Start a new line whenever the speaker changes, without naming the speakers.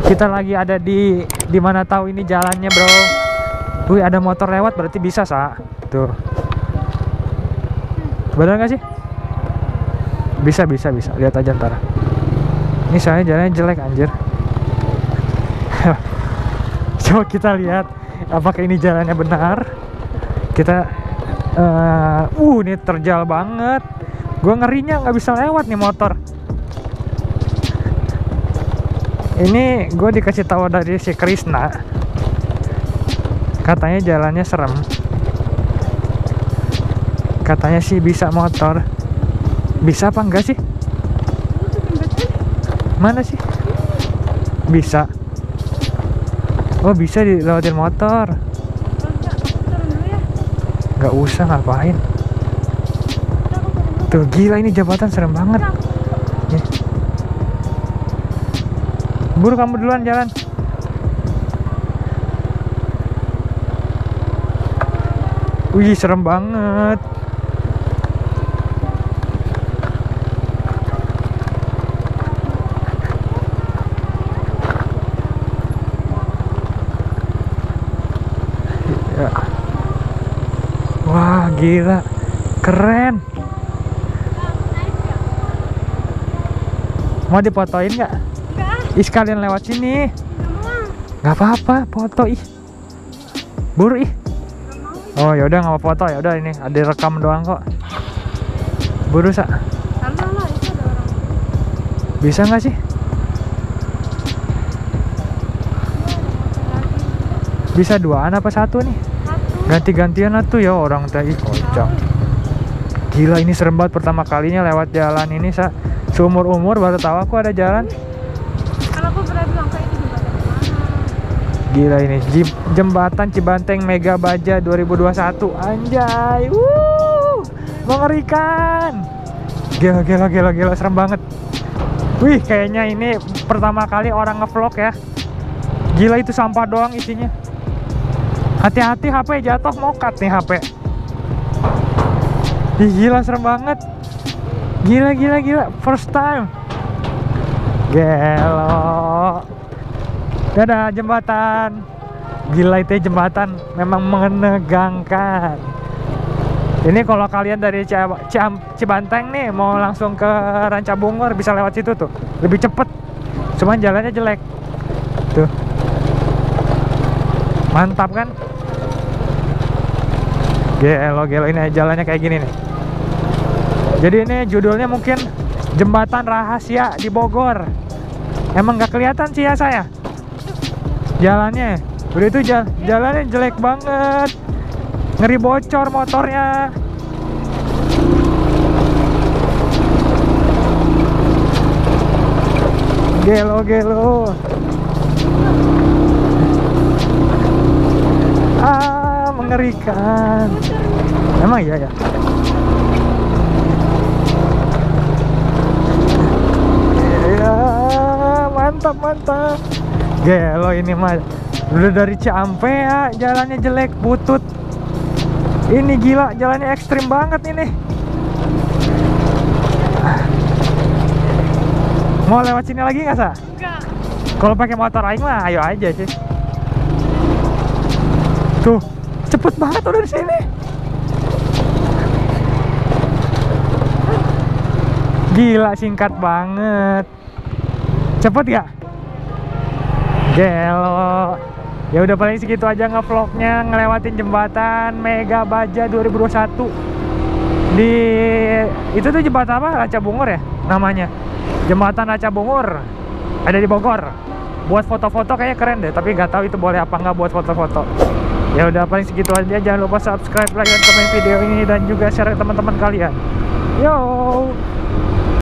Kita lagi ada di mana tahu ini jalannya, bro. Wih, ada motor lewat berarti bisa, Sa. Tuh. Benar nggak sih? Bisa. Lihat aja ntar. Ini soalnya jalannya jelek, anjir. Coba kita lihat apakah ini jalannya benar. Kita ini terjal banget. Gue ngerinya nggak bisa lewat nih motor. Ini gue dikasih tahu dari si Krisna, katanya jalannya serem. Katanya sih bisa motor. Bisa apa enggak sih? Mana sih? Bisa. Oh, bisa dilewatin motor. Nggak usah, ngapain? Tuh, gila ini jembatan serem banget. Buru, kamu duluan jalan. Wih, serem banget. Ya. Wah, gila. Keren. Mau difotoin nggak? Ih, sekalian lewat sini. Nggak apa-apa, foto ih. Buru ih. Oh, yaudah nggak mau foto, ya udah ini ada rekam doang kok. Buru, Sa. Bisa nggak sih? Bisa duaan apa satu nih? Ganti-gantian tuh ya orang tadi, kocak. Gila ini serem banget, pertama kalinya lewat jalan ini, Sa. Seumur-umur baru tahu aku ada jalan. Gila ini jembatan Cibanteng Mega Baja 2021, anjay. Mengerikan. Gila serem banget. Wih, kayaknya ini pertama kali orang ngevlog ya. Gila, itu sampah doang isinya. Hati-hati HP jatuh, mokat nih HP. Ih, gila serem banget. Gila first time. Gelo. Dadah jembatan. Gila, itu jembatan memang menegangkan. Ini kalau kalian dari Cibanteng nih mau langsung ke Rancabungur bisa lewat situ tuh, lebih cepet. Cuman jalannya jelek. Tuh. Mantap kan? Gelo ini jalannya kayak gini nih. Jadi ini judulnya mungkin Jembatan Rahasia di Bogor. Emang nggak kelihatan sih ya saya jalannya. Udah itu jalannya jelek banget, ngeri bocor motornya. Gelo. Mengerikan. Emang iya ya. Mantap. Gelo ini mah udah dari Ciampe ya, jalannya jelek, butut. Ini gila, jalannya ekstrim banget ini. Mau lewat sini lagi nggak, Sa?
Enggak.
Kalau pakai motor aing mah ayo aja sih. Tuh, cepet banget udah di sini. Gila, singkat banget. Cepet gak? Gelo. Ya udah paling segitu aja ngevlognya, ngelewatin jembatan Mega Baja 2021. Di itu tuh jembatan apa? Rancabungur ya namanya. Jembatan Rancabungur. Ada di Bogor. Buat foto-foto kayaknya keren deh, tapi nggak tahu itu boleh apa nggak buat foto-foto. Ya udah paling segitu aja. Jangan lupa subscribe, like, dan komen video ini dan juga share ke teman-teman kalian. Yo.